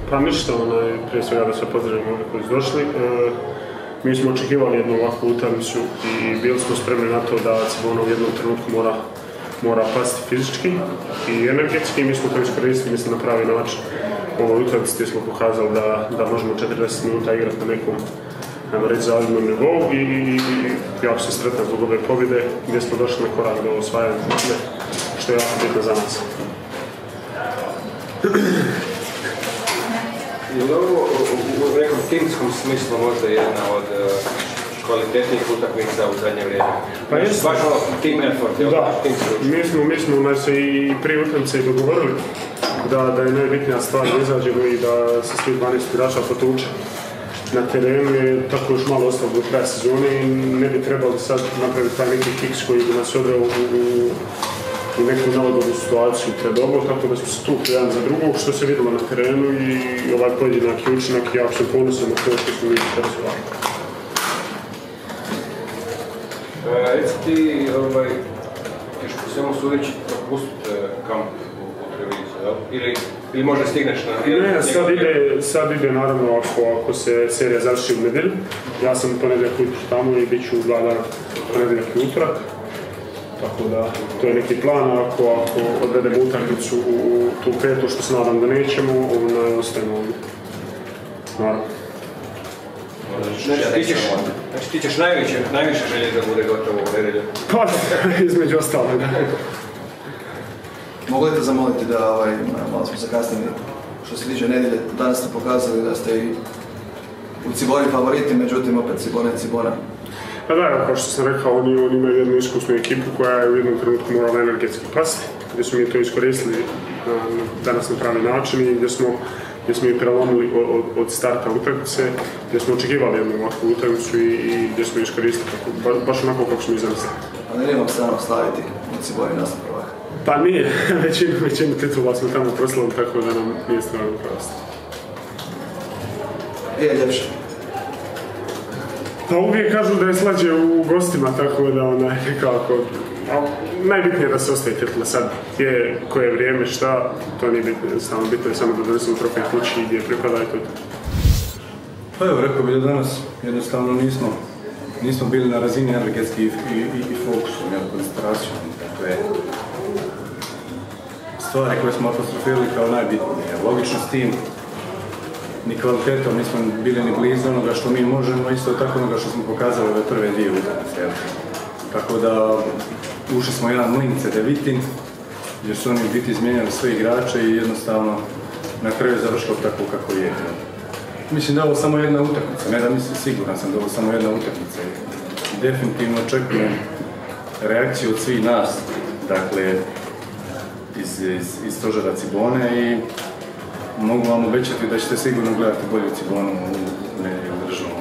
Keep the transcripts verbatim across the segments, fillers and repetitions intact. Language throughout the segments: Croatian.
Pa ništa, onaj, prije svega da se pozdravimo ovdje koji su došli. E, mi smo očekivali jednu ovakvu utakmicu i bili smo spremni na to da Cibona u jednom trenutku mora, mora pasti fizički i energetski. Mi smo to iskoristili, mislim, na pravi način. U ovoj utakmici gdje smo pokazali da, da možemo četrdeset minuta igrati na nekom, ajmo reći, zavidnom nivou i, i, i jako se sretna zbog ove pobjede gdje smo došli na korak do osvajanja pobjede, što je jako bitno za nas. Je li ovo u nekom timskom smislu možda jedna od uh, kvalitetnijih utakmica u zadnje vrijeme? Pa jesu. Baš ono team effort, jel? Da, mi smo, mi smo znači, se i prije utakmice i dogovorili da, da je najbitnija stvar da izađemo i da se svi dvanaest igrača potuče na terenu, je tako još malo ostalo do kraja sezone i ne bi trebali sad napraviti taj neki kiks koji bi nas odreo u, u u neku nelagodnu situaciju pred obom, tako da smo se tukli jedan za drugog, što se vidjelo na terenu i ovaj pojedinak i učinak i jako sam ponosan na to što smo mi razvijali. Reci ti, ovaj, ćeš po svemu sudeći propustiti kamp u Trevisu, jel? Ili, ili možda stigneš na... Ne, sad ide, sad ide naravno ako, ako se serija završi u nedjelju. Ja sam ponedjeljak ujutro tamo i bit ću u dva dana ponedjeljak i utorak. Tako da, to je neki plan, ako, ako odvedemo utakmicu u tu petu, što se nadam da nećemo, onda ostajemo ovdje. Naravno. Znači ti ćeš, znači, ti ćeš najviše, najviše želje da bude gotovo u nedjelju? Pa, između ostalo, da. Mogu li te zamoliti da, ovaj, malo smo zakasnili, što se tiče nedjelje, danas ste pokazali da ste i u Ciboni favoriti, međutim opet Cibona i Cibona. Pa da, kao što sam rekao, oni, oni imaju jednu iskusnu ekipu koja je u jednom trenutku morala energetski pasti, gdje smo mi to iskoristili na, danas na pravi način i gdje smo, gdje smo i prelomili od, od, od starta utakmice, gdje smo očekivali jednu ovakvu utakmicu i, i gdje smo iskoristili tako, ba, baš onako kako smo i zamislili. A ne nemam strano slaviti u Ciboni nastav prvaka? Pa nije, većinu, većinu titula smo tamo proslavili, tako da nam nije stvarno prosto. Je ljepše. Pa uvijek kažu da je slađe u gostima, tako da onaj, kako, najbitnije je da se ostaje titula sad, je koje vrijeme, šta, to nije bitno, jednostavno bitno je samo da donesemo trofej kući gdje pripada i to je to. Pa evo, rekao bih da danas jednostavno nismo, nismo bili na razini energetski i, i, i fokusu, ne koncentracijom, dakle, stvari koje smo apostrofirali kao najbitnije, logičnost tim, ni kvalitetom nismo bili ni blizu onoga što mi možemo, isto tako onoga što smo pokazali ove prve dvije utakmice. Tako da ušli smo jedan mlin Cedevitin, gdje su oni biti izmijenjali sve igrače i jednostavno na kraju je završilo tako kako je. Mislim da je ovo samo jedna utakmica, ne da mislim, siguran sam da je ovo samo jedna utakmica. Definitivno očekujem reakciju od svih nas, dakle, iz, iz, iz stožera Cibone i mogu vam obećati da ćete sigurno gledati bolju Cibonu u nedjelju državnom.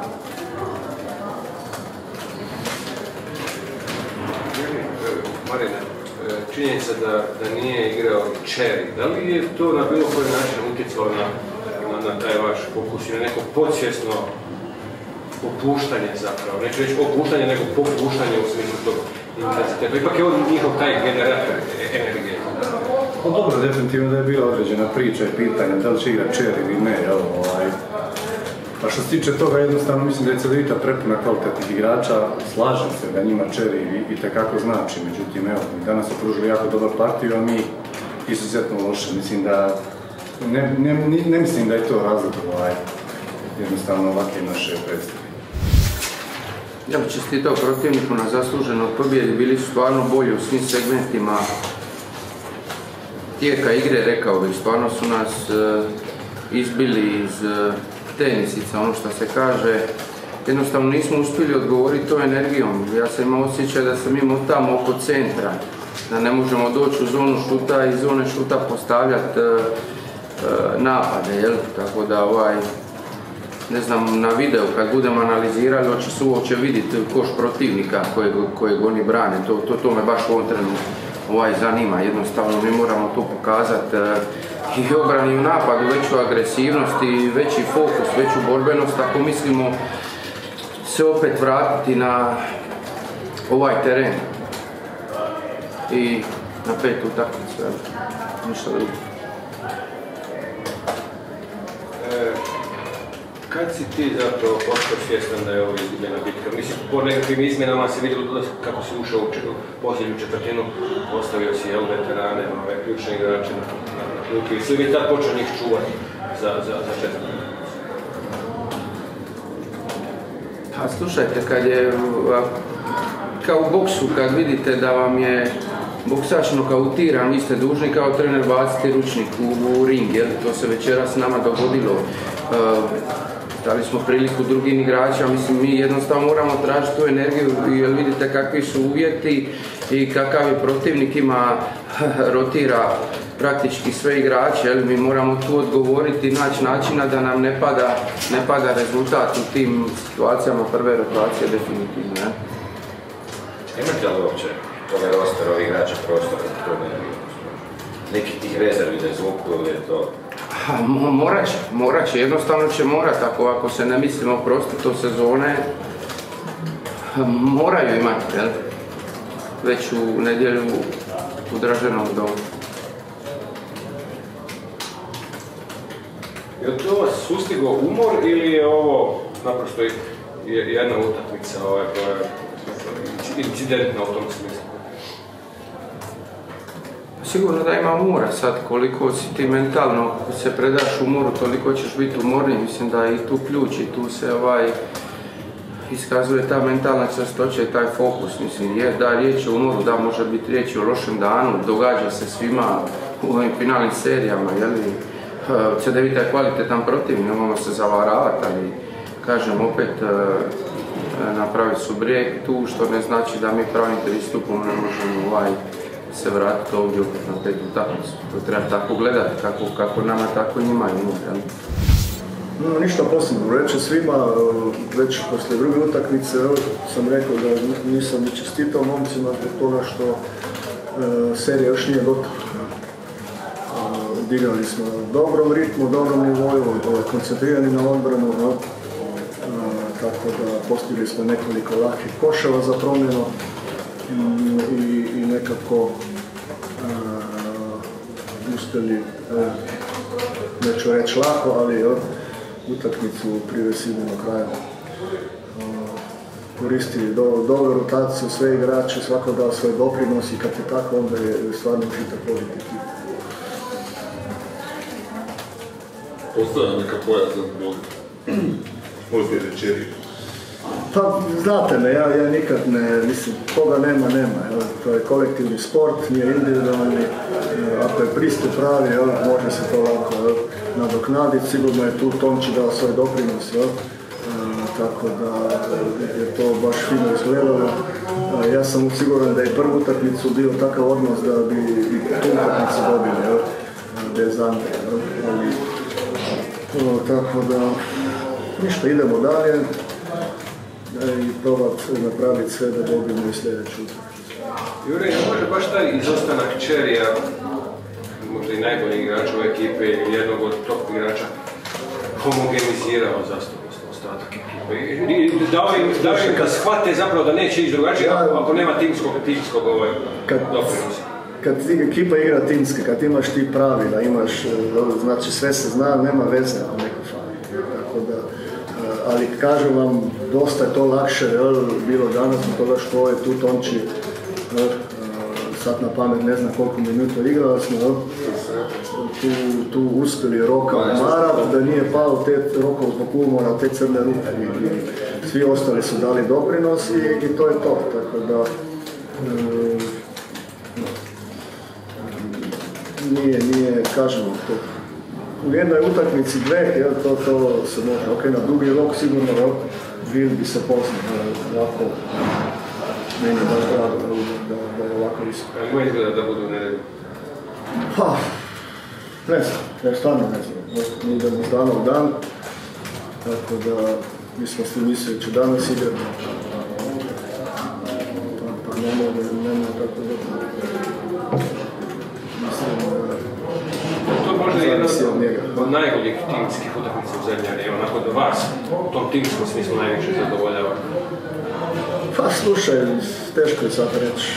Marina, činjenica da, da nije igrao Čeri, da li je to na bilo koji način utjecalo na, na, na taj vaš fokus i na neko podsvjesno opuštanje zapravo? Neću reći opuštanje, nego popuštanje u smislu tog intenziteta. Ipak je on njihov taj generator energije. Pa dobro, definitivno da je bila određena priča i pitanja da li će igrati Čer ili ne, jel, ovaj. Pa što se tiče toga, jednostavno mislim da je Cedevita prepuna kvalitetnih igrača, slažem se da njima Čer i, i tekako znači, međutim, evo, danas su pružili jako dobar partiju, a mi izuzetno loše, mislim da, ne, ne, ne mislim da je to razlog, ovaj, jednostavno ovakve naše predstave. Ja bih čestitao protivniku na zasluženoj pobjedi, bili su stvarno bolji u svim segmentima tijeka igre, rekao bih, stvarno su nas e, izbili iz e, tenisica, ono što se kaže. Jednostavno nismo uspjeli odgovoriti to energijom. Ja sam imao osjećaj da sam imao tamo oko centra, da ne možemo doći u zonu šuta i zone šuta postavljati e, e, napade, jel? Tako da, ovaj, ne znam, na videu kad budemo analizirali, hoće se uopće vidjeti koš protivnika kojeg, kojeg oni brane. To, to, to me baš u ovom trenutku ovaj, zanima. Jednostavno mi moramo to pokazati e, i obrani u napadu, veću agresivnost i veći fokus, veću borbenost, ako mislimo se opet vratiti na ovaj teren i na pet utakmicu, ništa drugo. Kad si ti zapravo postao svjestan da je ovo izgubljena bitka? Mislim, po nekakvim izmjenama si vidio kako si ušao u posljednju četvrtinu, postavio si jel, veterane, ove ključne igrače na, na, na kljuku i svi bi tad počeo njih čuvati za, za, za četvrtinu. Pa slušajte, kad je, kao u boksu, kad vidite da vam je boksač nokautiran, vi ste dužni kao trener baciti ručnik u, u ring, jel? To se večeras nama dogodilo. Uh, dali smo priliku drugim igračima, mislim mi jednostavno moramo tražiti tu energiju jer vidite kakvi su uvjeti i kakav je protivnik ima, rotira praktički sve igrače, jel? Mi moramo tu odgovoriti, naći načina da nam ne pada, ne pada rezultat u tim situacijama prve rotacije definitivno. Ne? Imate li uopće ovaj roster ovih igrača prostora za tu energiju? Neki tih rezervi da izvuku ili je to? Morat će, morat će, jednostavno će morat, ako, ako se ne mislimo oprostiti od sezone, moraju imati, jel? Već u nedjelju u Draženom domu. Je li to vas sustigao umor ili je ovo naprosto jedna utakmica koja je incidentna u tom smislu? Sigurno da ima umora sad, koliko si ti mentalno se predaš umoru, toliko ćeš biti umorniji, mislim da i tu ključ i tu se ovaj iskazuje ta mentalna čvrstoća i taj fokus, mislim, je da riječ o umoru, da može biti riječ o lošem danu, događa se svima u ovim finalnim serijama, jeli, C D Vita je kvalitetan protiv, nemamo se zavaravati, ali kažem opet napraviti su brijeg tu, što ne znači da mi pravim pristupom ne možemo ovaj se vratiti ovdje opet na petu utakmicu. To treba tako gledati, kako, kako nama, tako i njima imamo. No, ništa posebno reći svima, već poslije druge utakmice sam rekao da nisam ni čestitao momcima zbog toga što e, serija još nije gotova. Odigrali smo u dobrom ritmu, u dobrom nivoju, koncentrirani na odbranu, no? e, tako da postigli smo nekoliko lakih koševa za promjenu i, i nekako e, uspjeli, e, neću reći lako, ali e, utakmicu privesti do kraja. Koristili do, dobru rotaciju, sve igrače, svako dao svoj doprinos i kad je tako, onda je stvarno učitak voditi ekipu. Postoje neka pojazna zbog ozljede čeri? Pa, znate me, ja, ja nikad ne, mislim, koga nema, nema. Jel? To je kolektivni sport, nije individualni. Ako je pristup pravi, jel, može se to lako jel, nadoknaditi. Sigurno je tu Tomči dao svoj doprinos, jel? E, tako da je to baš fino izgledalo. E, ja sam siguran da je prvu utakmicu bio takav odnos da bi i tu utakmicu dobili, jel? Bez Andre, jel? Ali, o, tako da, ništa, idemo dalje i probati napraviti sve da dobijemo i sljedeću utakmicu. Jure, može baš taj izostanak Čerija, možda i najbolji igrač ove ekipe ili jednog od top igrača, homogenizirao zastupost ostatak ekipe. I dao im da shvate zapravo da neće ići drugačije ja, ako nema timskog, timskog ovaj doprinosa. Kad ekipa igra timske, kad imaš ti pravila, imaš, znači sve se zna, nema veze ako neko fali. Tako da, ali kažem vam, dosta je to lakše jel, bilo danas zbog toga što je tu Tomči jel, sad na pamet ne znam koliko minuta igrali smo, jel, tu, tu uspjeli Roka umarati, da nije pao te Rokov zbog umora, te crne ruke i, i svi ostali su dali doprinos i, i to je to, tako da e, nije, nije, kažemo to. U jednoj utakmici dve, jel, to, to se može, ok, na drugi rok sigurno, jel, Vil bi se poznao, ovako, meni je baš drago da, da, da je ovako visoko. A ima izgleda da budu u nedelju? Pa, ne znam, ja stvarno ne znam, mi idemo s dana u dan, tako da mi smo svi mislili će danas igrati, pa, pa ne mogu, ne mogu tako da, mislim, to je možda jedna od najboljih timskih utakmica u zemlji, evo, nakon do vas, u tom timskom smislu najviše zadovoljava. Pa slušaj, teško je sad reći.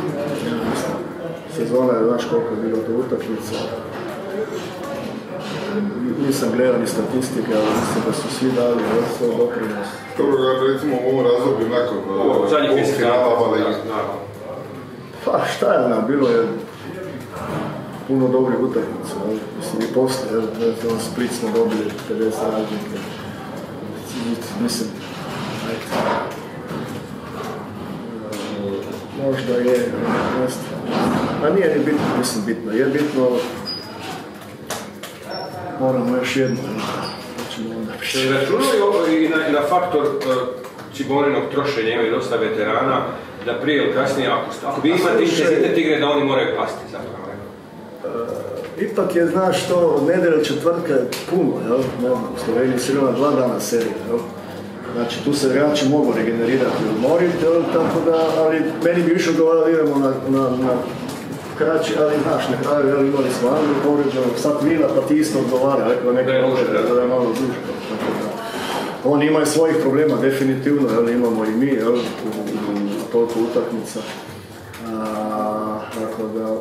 Sezona je, znaš koliko je bilo do utakmica. nisam gledao ni statistike, ali mislim da su svi dali svoj doprinos. Dobro, recimo u ovom razdoblju nakon zadnjih finala, pa šta je ona, bilo je puno dobrih utakmica, mislim i poslije, on Split smo dobili pedeset razlike, mislim, ajde, možda je, a nije ni bitno, mislim bitno, je bitno, moramo još jedno, računaju i na, na faktor uh, Ciboninog trošenja, imaju dosta veterana, da prije ili kasnije, ako, ako vi imate intenzitet igre, da oni moraju pasti zapravo. Uh, ipak je, znaš, to nedjelja četvrtka je puno, jel? Ne znam, u Sloveniji se ima dva dana serija, jel? Znači, tu se igrači mogu regenerirati i odmoriti, jel? Tako da, ali meni bi više odgovaralo, idemo na, na, na kraći, ali znaš, na kraju, jel, imali smo Andru povređenog, sad Vila, pa ti isto odgovara, rekao neke ovdje, da je malo duže, tako da. Oni imaju svojih problema, definitivno, jel, imamo i mi, jel, u, u, u toliko utakmica. A, tako da,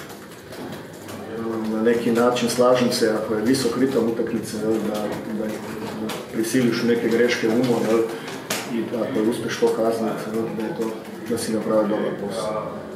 na neki način slažem se, ako je visok ritam utakmice, jel, da, da, da prisiliš u neke greške umom, jel, i ako uspješ to kazniti, da je to, da si napravio dobar posao.